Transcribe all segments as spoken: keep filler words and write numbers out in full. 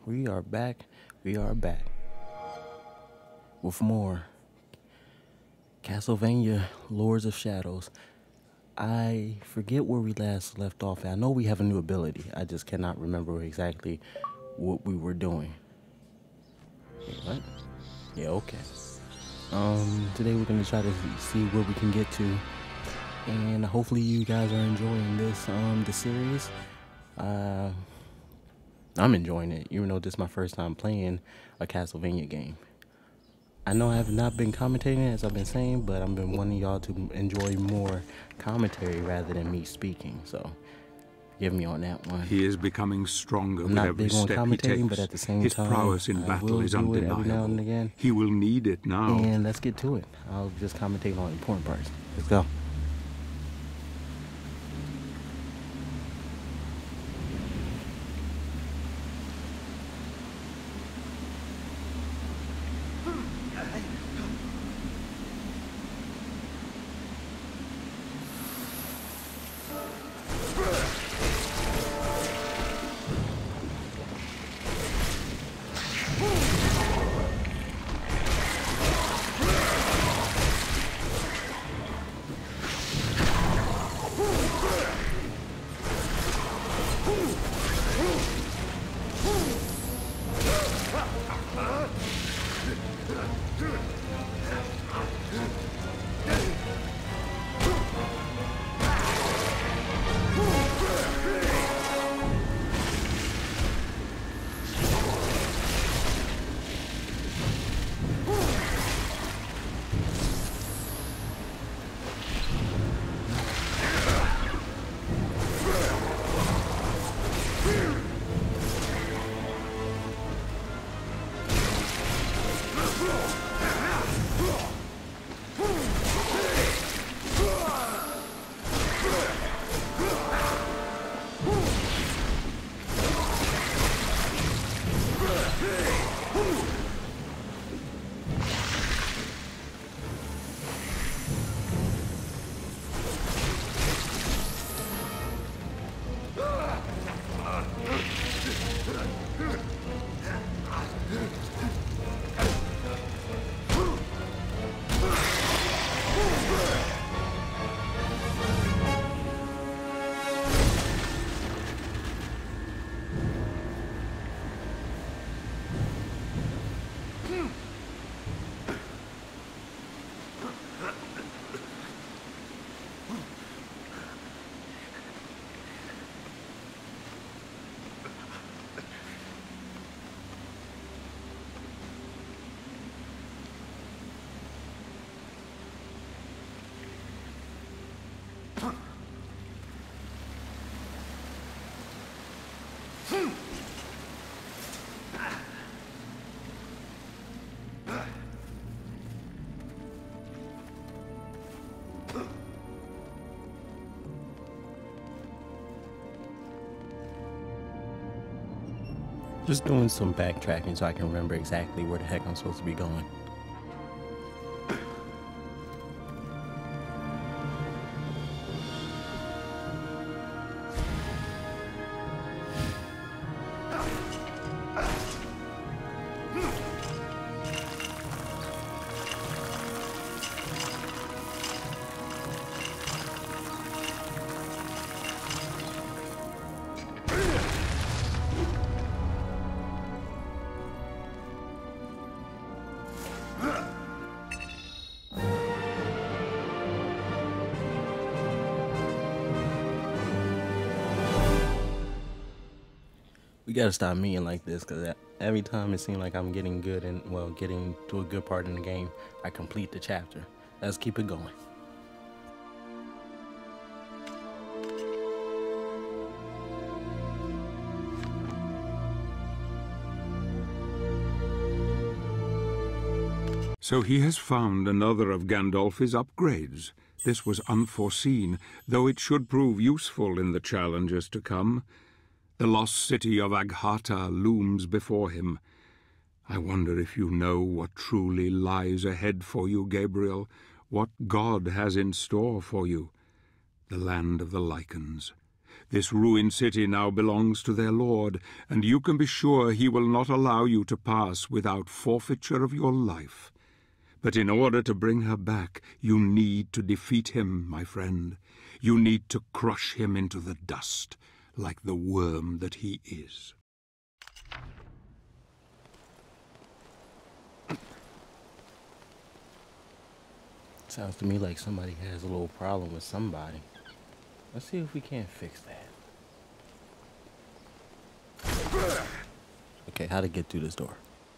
we are back. We are back with more Castlevania Lords of Shadows. I forget where we last left off. I know we have a new ability. I just cannot remember exactly what we were doing. Wait, what? Yeah, okay. Um, today we're going to try to see where we can get to. And hopefully you guys are enjoying this, um, the series. Uh... I'm enjoying it, even though this is my first time playing a Castlevania game. I know I have not been commentating, as I've been saying, but I've been wanting y'all to enjoy more commentary rather than me speaking, so give me on that one. He is becoming stronger I'm with not every big on step he commentating, takes. but at the same His time, prowess in I battle will is do it every undeniable. now and again. He will need it now. And let's get to it. I'll just commentate on important parts. Let's go. Just doing some backtracking so I can remember exactly where the heck I'm supposed to be going. We gotta stop meeting like this, because every time it seems like I'm getting good and, well, getting to a good part in the game, I complete the chapter. Let's keep it going. So he has found another of Gandolfi's upgrades. This was unforeseen, though it should prove useful in the challenges to come. The lost city of Aghata looms before him. I wonder if you know what truly lies ahead for you, Gabriel, what God has in store for you. The land of the Lycans. This ruined city now belongs to their lord, and you can be sure he will not allow you to pass without forfeiture of your life. But in order to bring her back, you need to defeat him, my friend. You need to crush him into the dust, like the worm that he is. Sounds to me like somebody has a little problem with somebody. Let's see if we can't fix that. Okay, how to get through this door?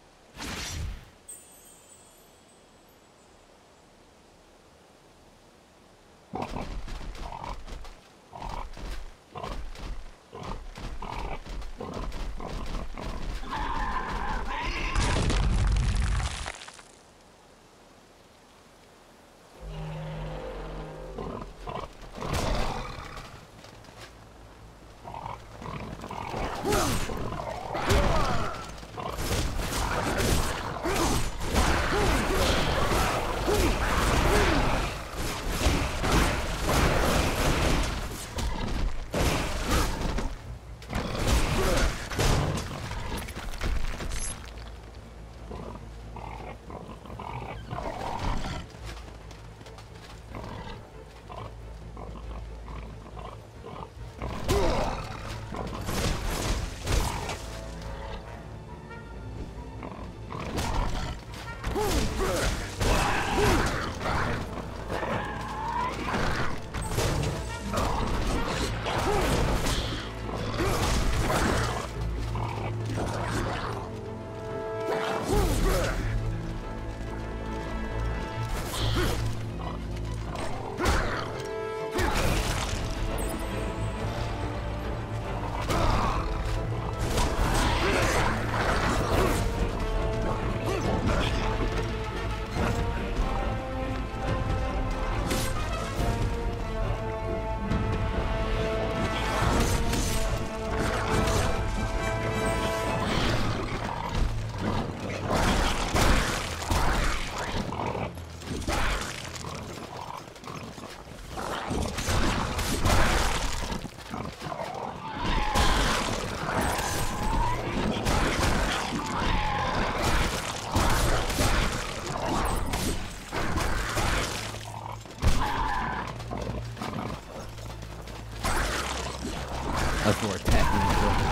That's more attacking as well.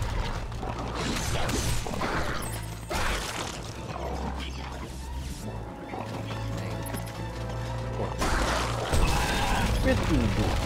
Fifteen doors.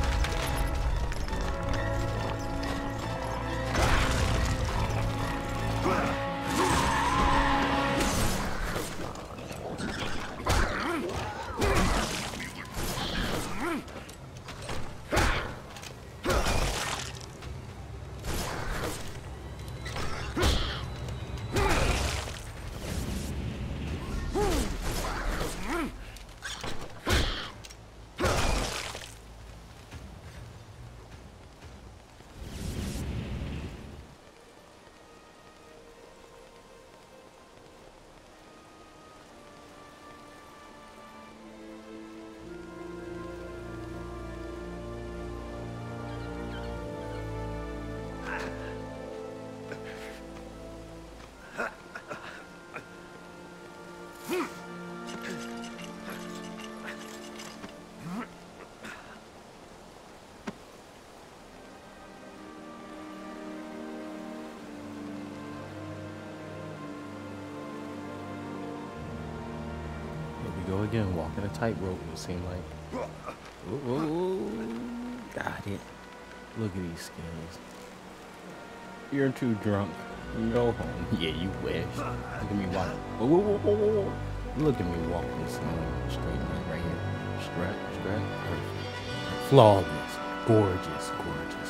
Go again, walking a tightrope, it seemed like. Ooh, ooh, ooh, got it. Look at these skills. You're too drunk. Go home. Yeah, you wish. Look at me walk. Whoa, whoa, whoa, whoa, whoa. Look at me walking this um, straight line right here. Strap, strap, perfect. Flawless. Gorgeous, gorgeous.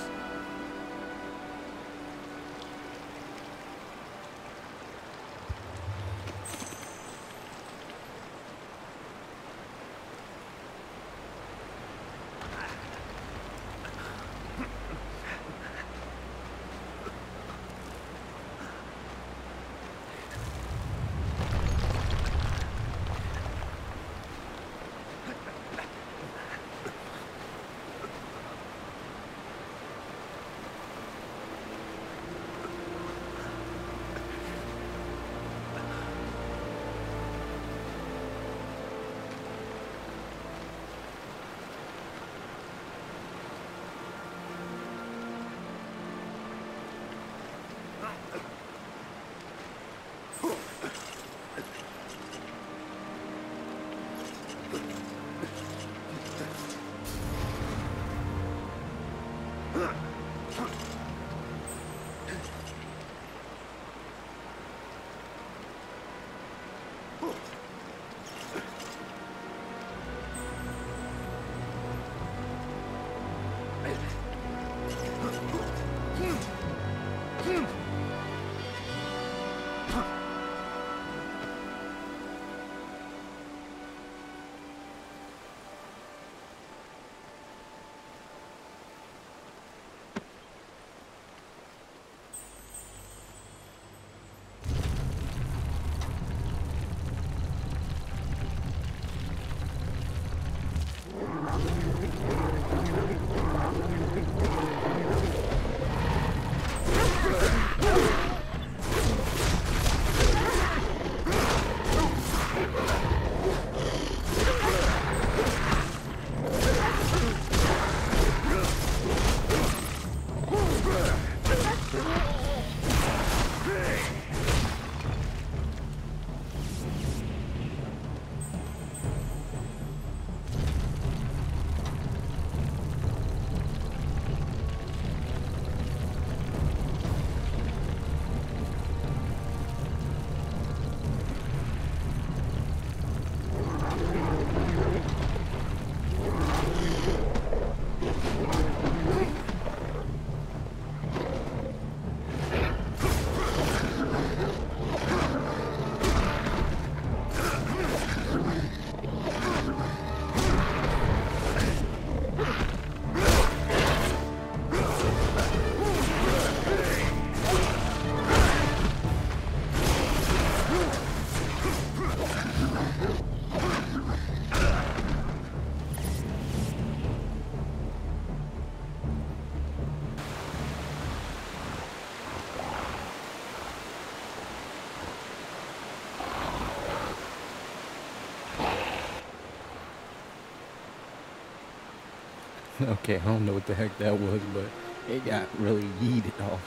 Okay, I don't know what the heck that was, but it got really yeeted off.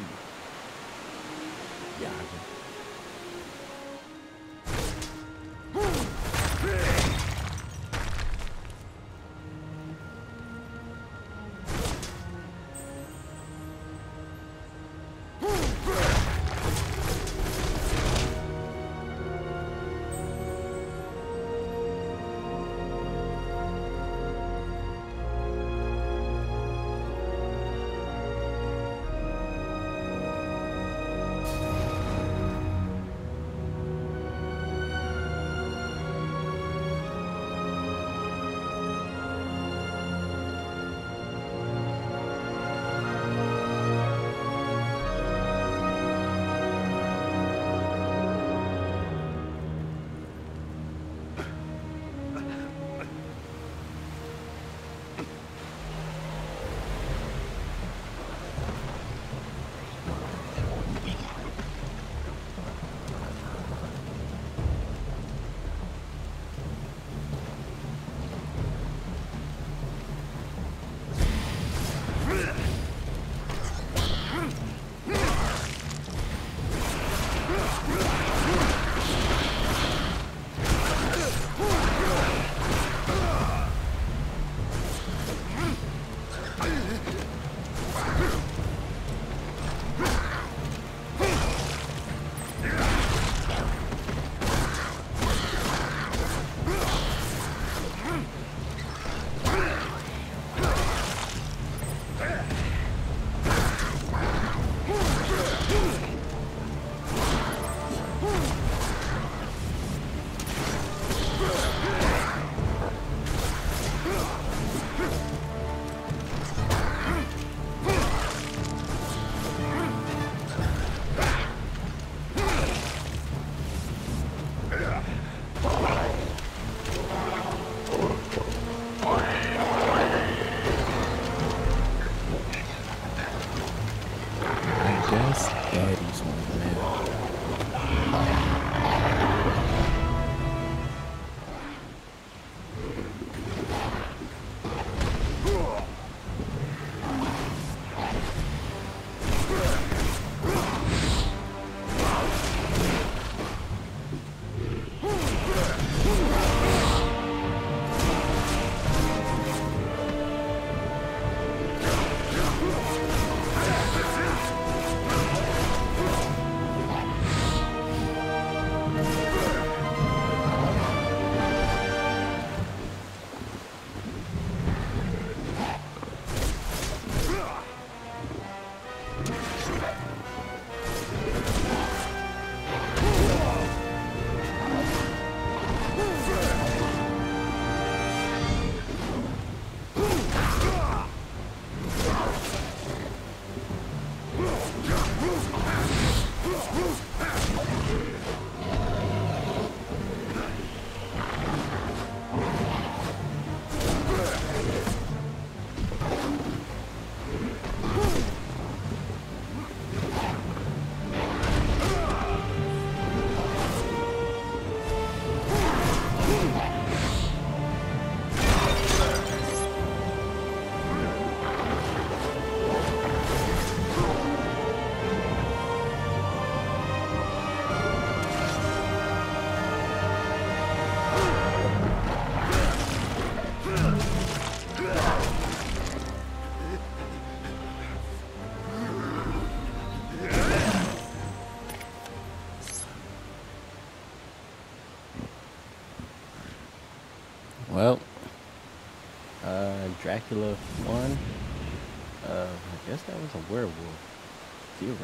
Yeah. That's Daddy's one, man. Dracula one. Uh, I guess that was a werewolf. Zero.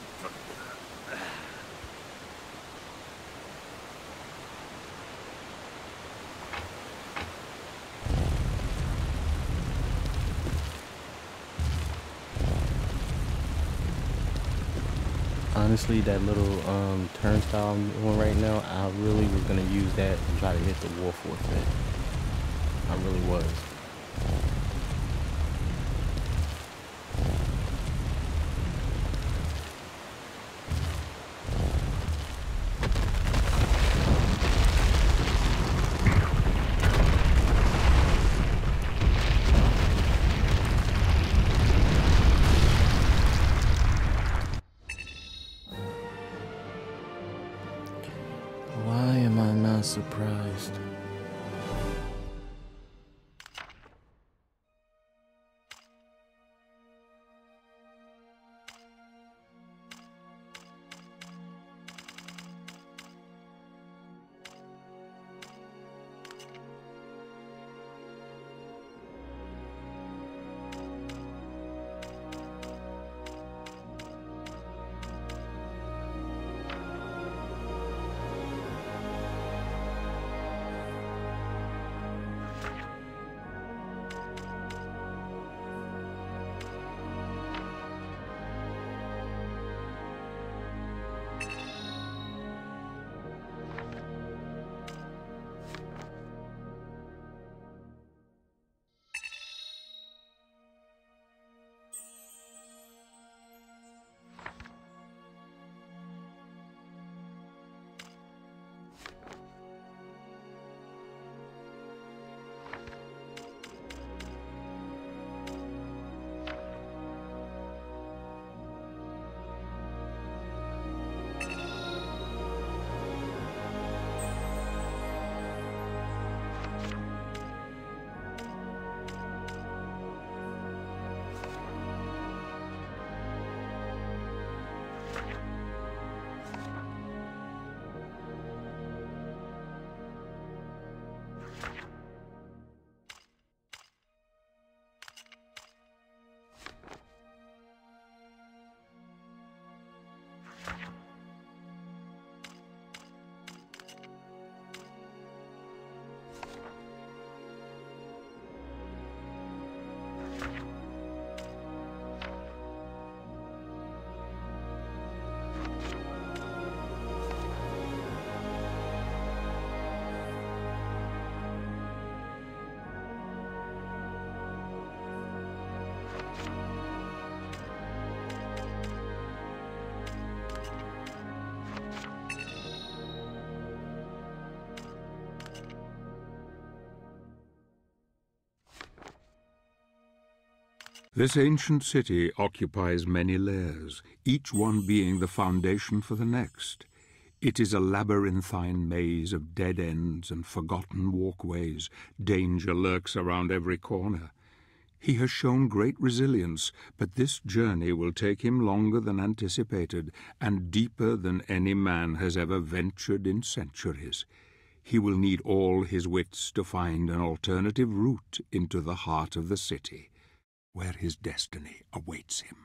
Honestly, that little um, turnstile I'm doing right now, I really was gonna use that and try to hit the wolf with it. I really was. Why am I not surprised? This ancient city occupies many layers, each one being the foundation for the next. It is a labyrinthine maze of dead ends and forgotten walkways. Danger lurks around every corner. He has shown great resilience, but this journey will take him longer than anticipated and deeper than any man has ever ventured in centuries. He will need all his wits to find an alternative route into the heart of the city, where his destiny awaits him.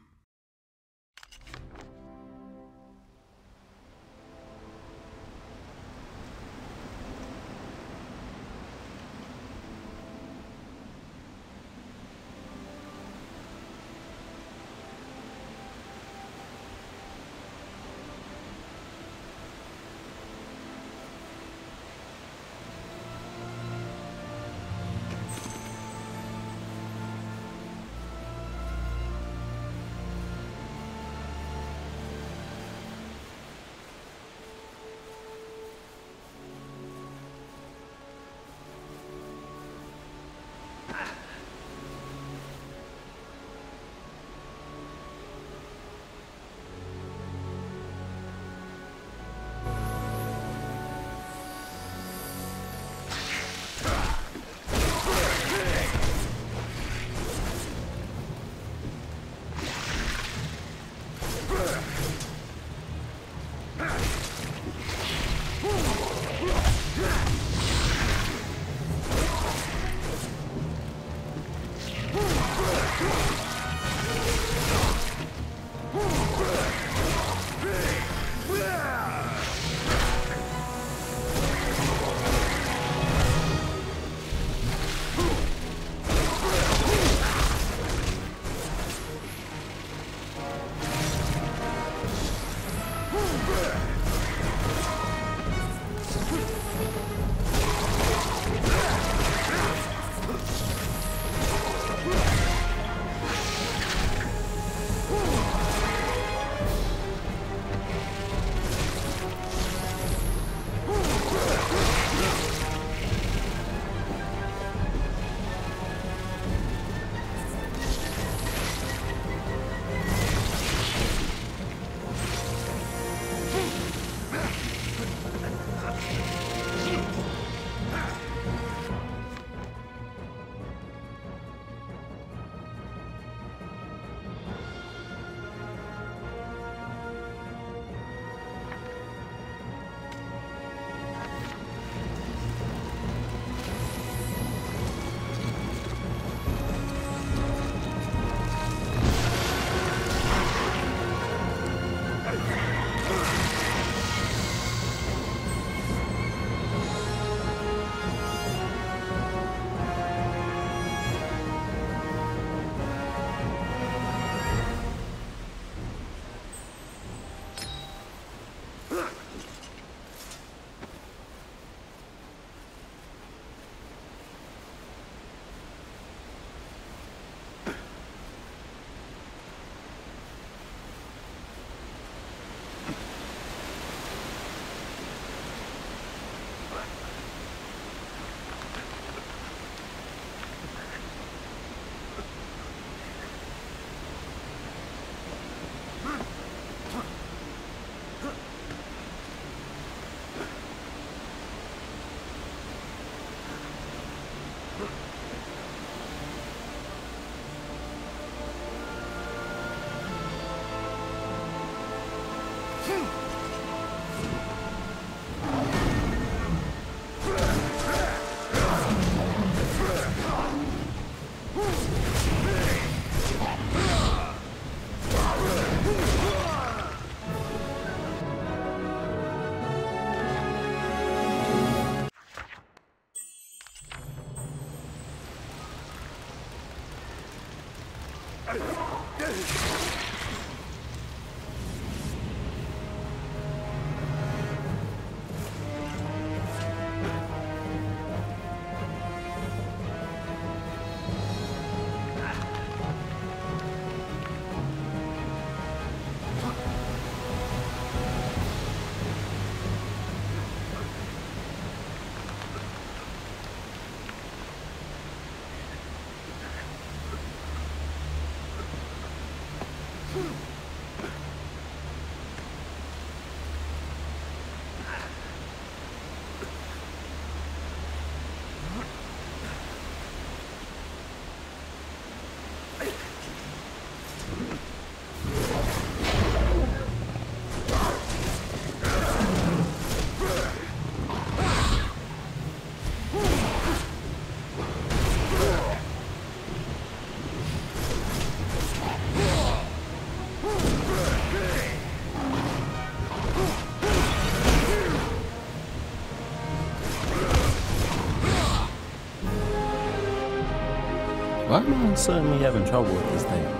Why am I suddenly having trouble with this thing?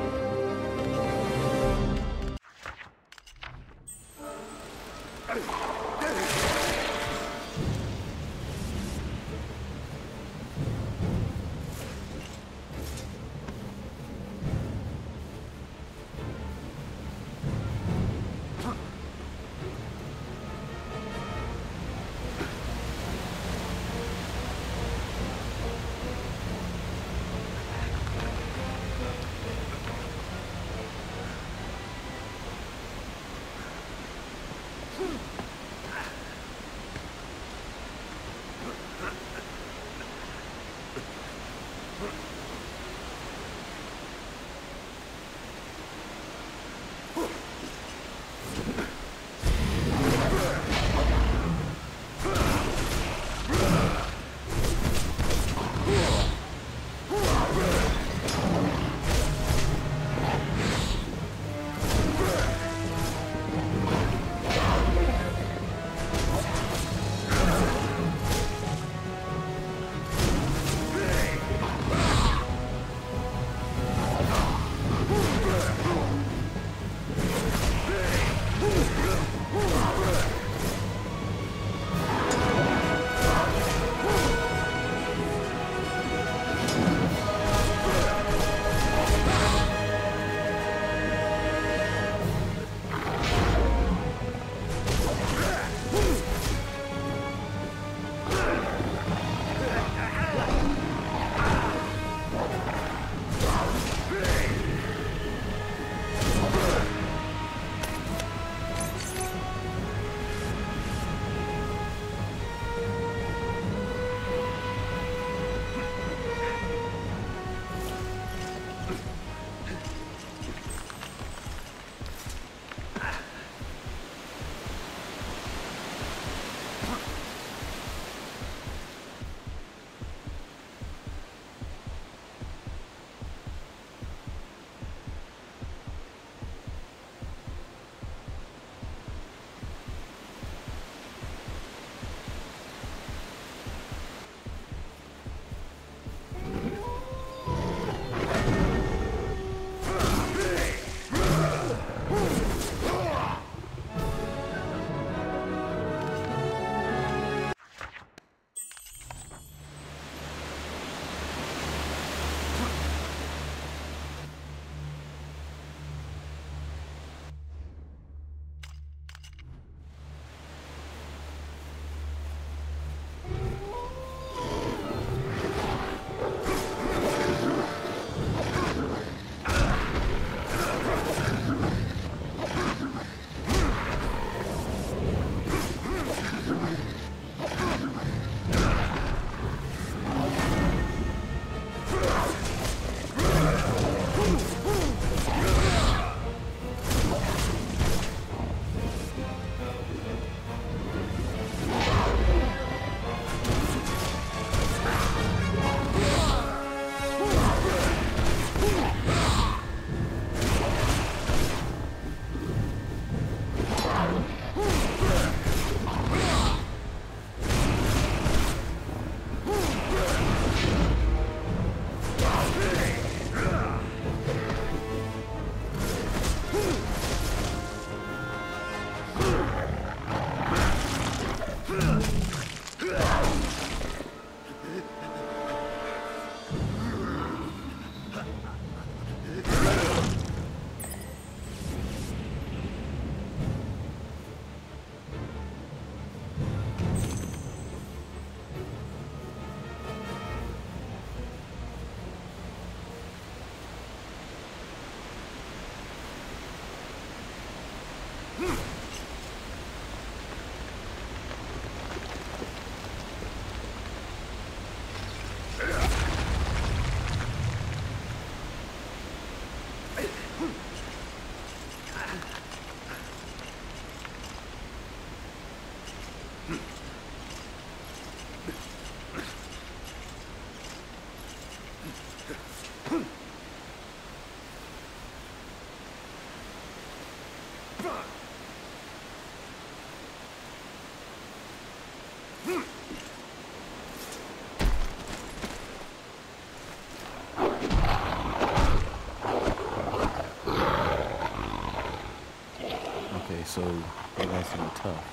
Okay, so that guy's gonna be tough.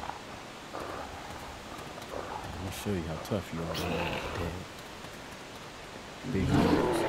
I'm gonna show you how tough you are when you're dead. Big moves.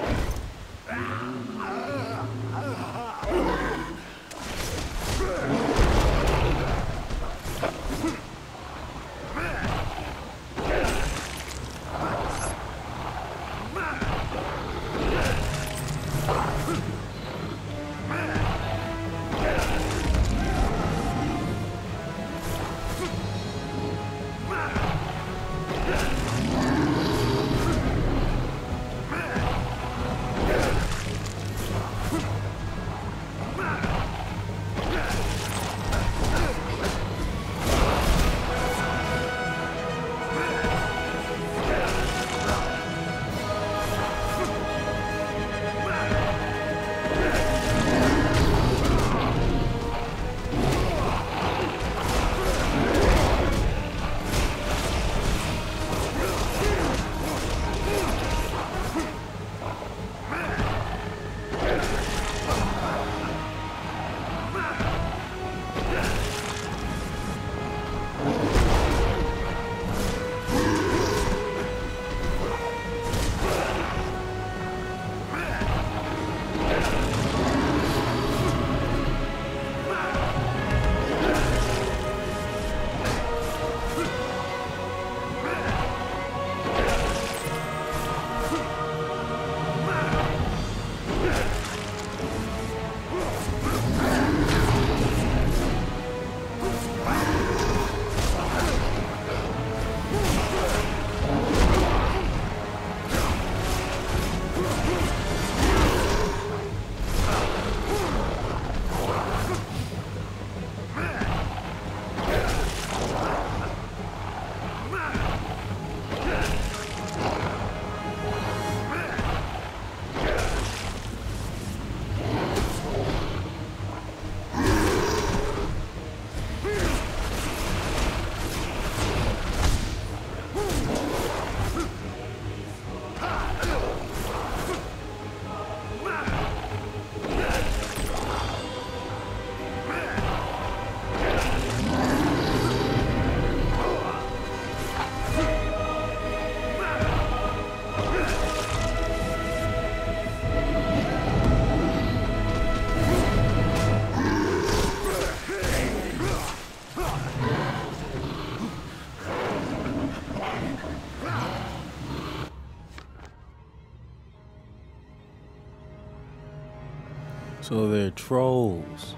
So they're trolls.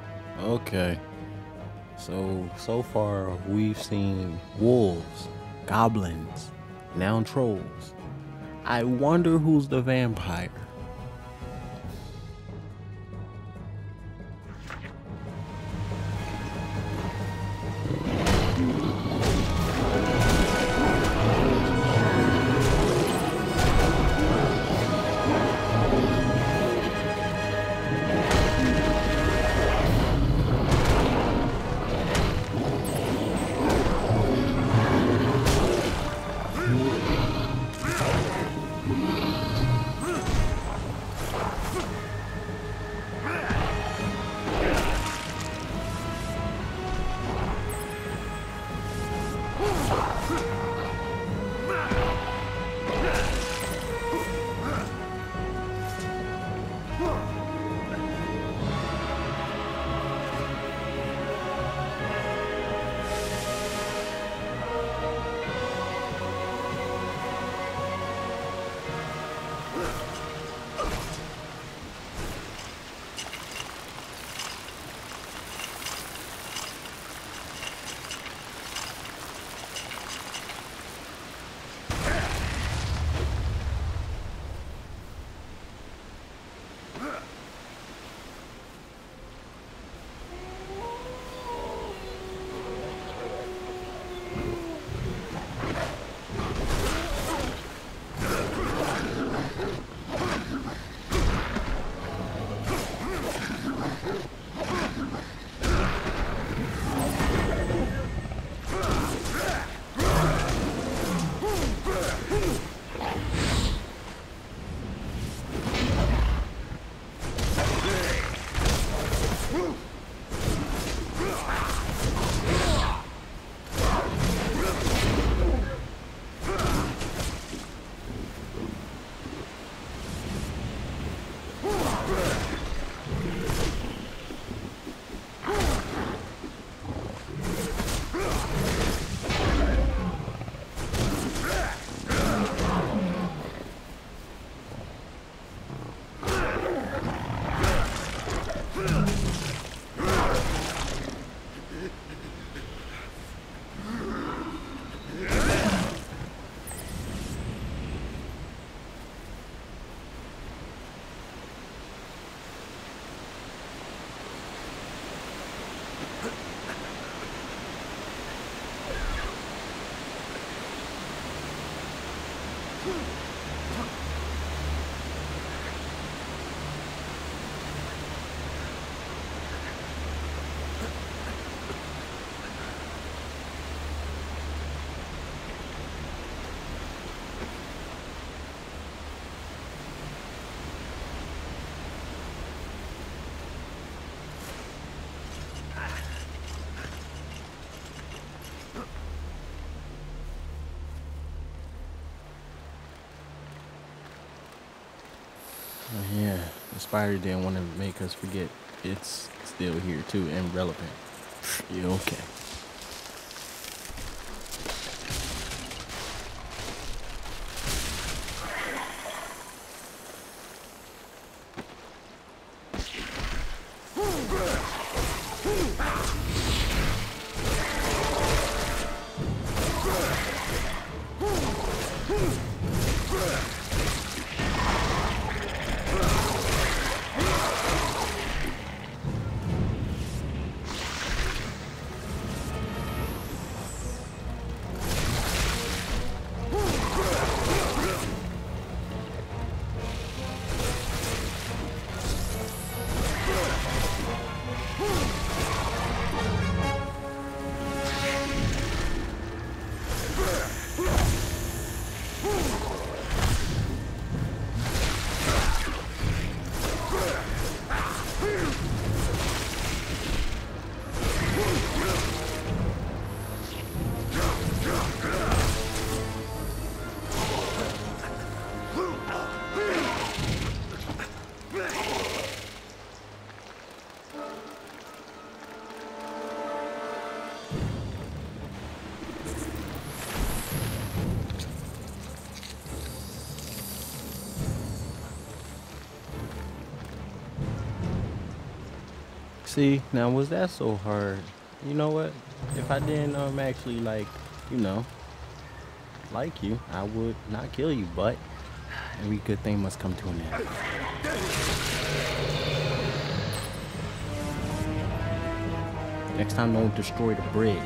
Okay. So, so far we've seen wolves, goblins, now trolls. I wonder who's the vampire. spider didn't want to make us forget it's still here too and relevant. You okay? See, now was that so hard? You know what? If I didn't um actually like, you know, like you, I would not kill you, but every good thing must come to an end. Next time, don't destroy the bridge.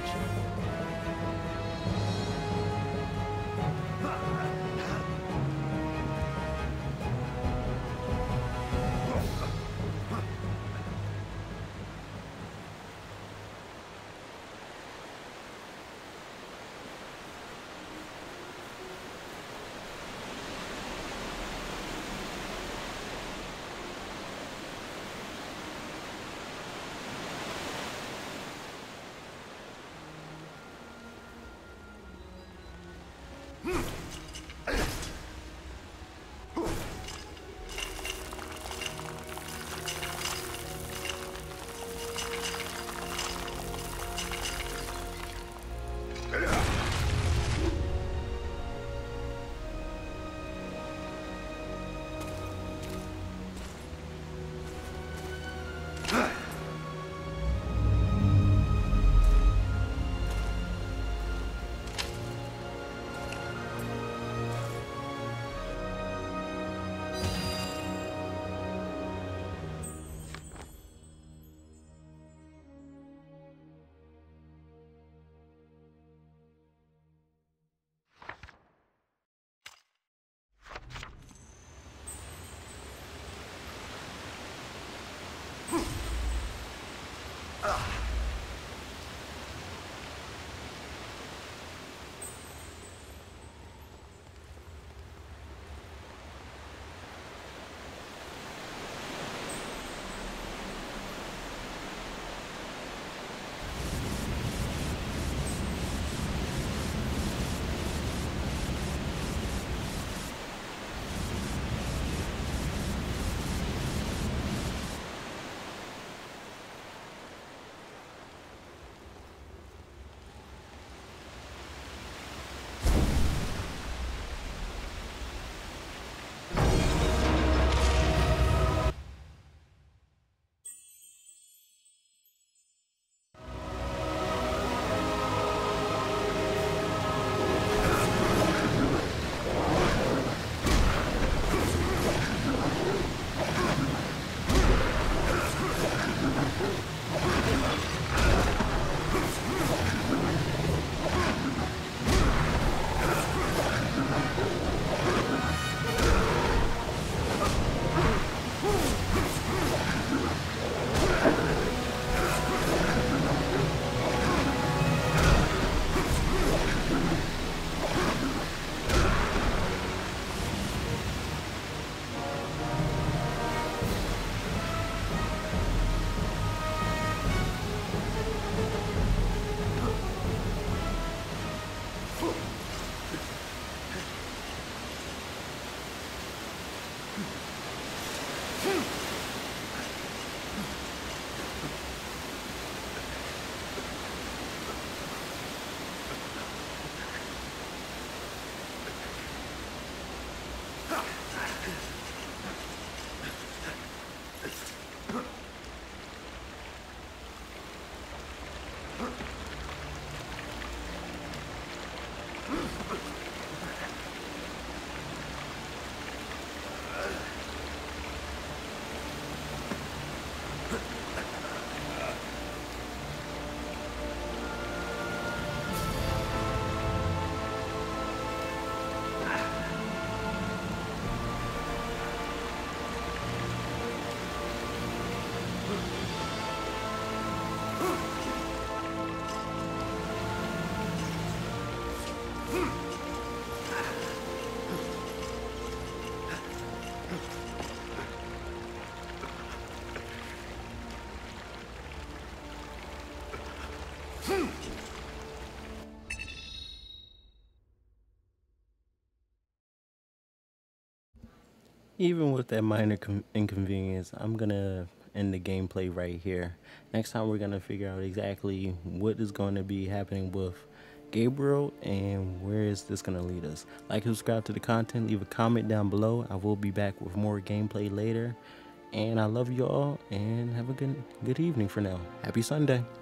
Even with that minor com- inconvenience, I'm gonna end the gameplay right here. Next time we're gonna figure out exactly what is going to be happening with Gabriel and where is this gonna lead us. Like, subscribe to the content, leave a comment down below. I will be back with more gameplay later. And I love you all, and have a good good evening for now. Happy Sunday.